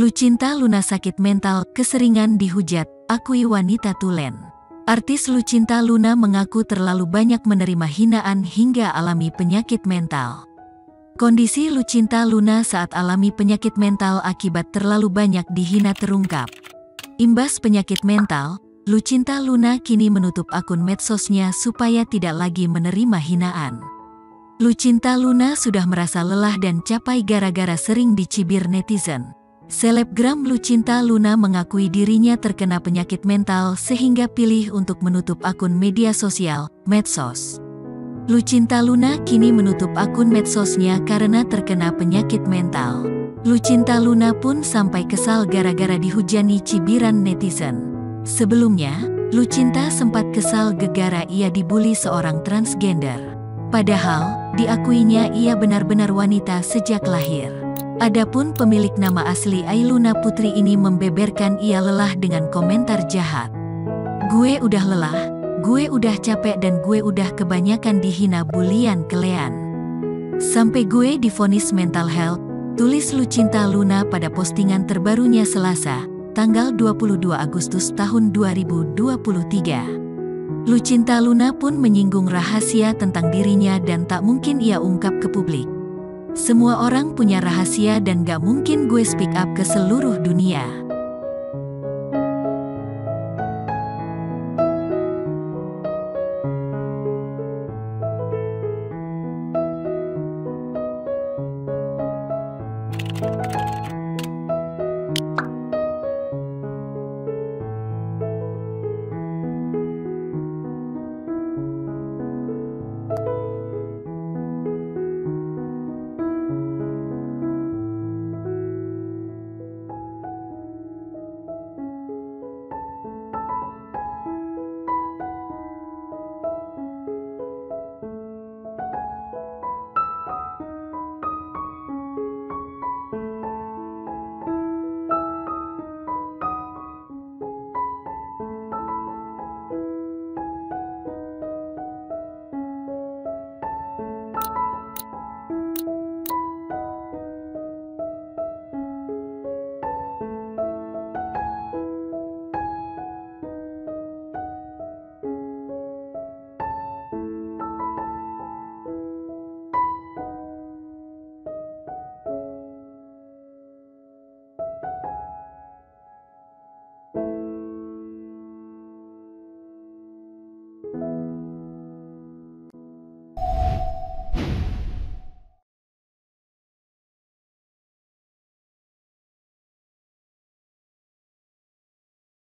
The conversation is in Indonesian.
Lucinta Luna sakit mental, keseringan dihujat, akui wanita tulen. Artis Lucinta Luna mengaku terlalu banyak menerima hinaan hingga alami penyakit mental. Kondisi Lucinta Luna saat alami penyakit mental akibat terlalu banyak dihina terungkap. Imbas penyakit mental, Lucinta Luna kini menutup akun medsosnya supaya tidak lagi menerima hinaan. Lucinta Luna sudah merasa lelah dan capek gara-gara sering dicibir netizen. Selebgram Lucinta Luna mengakui dirinya terkena penyakit mental sehingga pilih untuk menutup akun media sosial, medsos. Lucinta Luna kini menutup akun medsosnya karena terkena penyakit mental. Lucinta Luna pun sampai kesal gara-gara dihujani cibiran netizen. Sebelumnya, Lucinta sempat kesal gara-gara ia dibully seorang transgender. Padahal, diakuinya ia benar-benar wanita sejak lahir. Adapun pemilik nama asli Ailuna Putri ini membeberkan ia lelah dengan komentar jahat. "Gue udah lelah, gue udah capek dan gue udah kebanyakan dihina bulian kelean. Sampai gue divonis mental health," tulis Lucinta Luna pada postingan terbarunya Selasa, tanggal 22 Agustus tahun 2023. Lucinta Luna pun menyinggung rahasia tentang dirinya dan tak mungkin ia ungkap ke publik. "Semua orang punya rahasia dan gak mungkin gue speak up ke seluruh dunia.